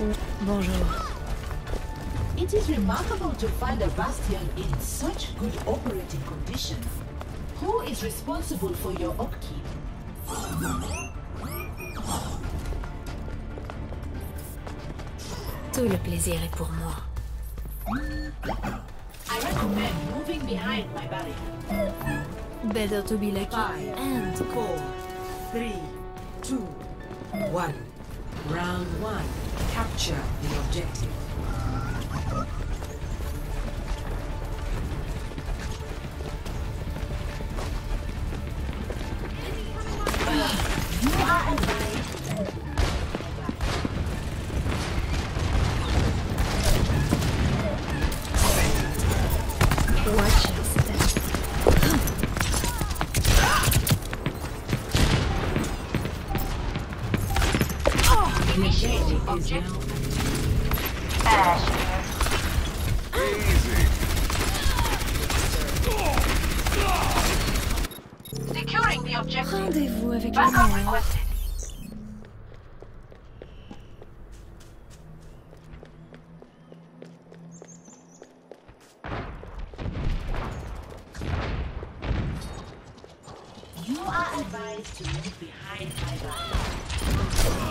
Bonjour. It is remarkable to find a bastion in such good operating condition. Who is responsible for your upkeep? Tout le plaisir est pour moi. I recommend moving behind my barrier. Better to be lucky 5, and 4, 3, 2, 1. Round 1. Capture the objective. watch your step. Initiating objective. Securing the objective. Rendez-vous avec le Backup mort. requested. You are advised to move behind my back.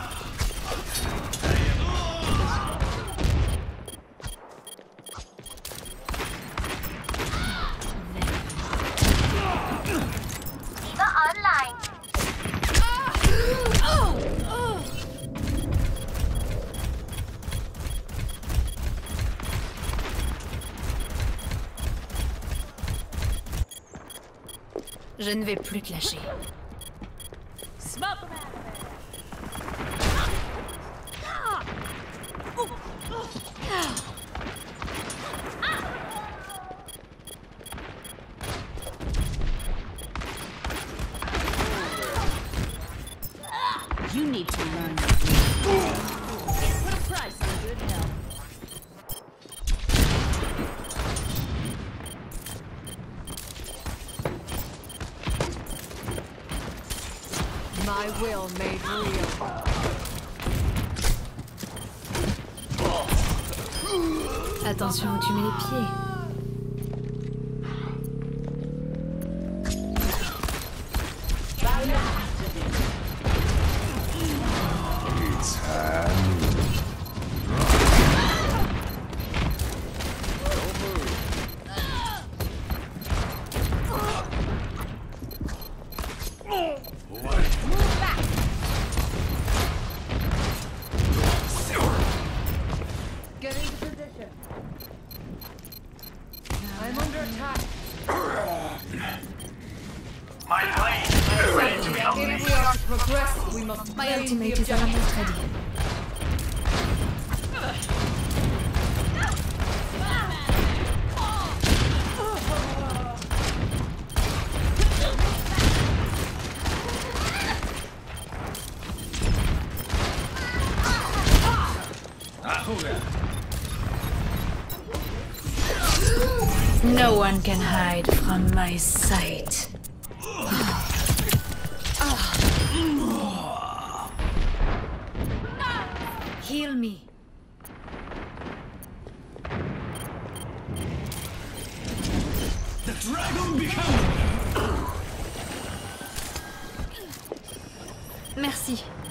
Online. Je ne vais plus te lâcher. You need to learn. My will made real. Attention où tu mets les pieds. Get into position. I'm under attack. My blade is ready to help If me. we are to progress, we must My claim the ultimate is objective. almost ready. No one can hide from my sight. Heal me. The dragon becomes. Merci.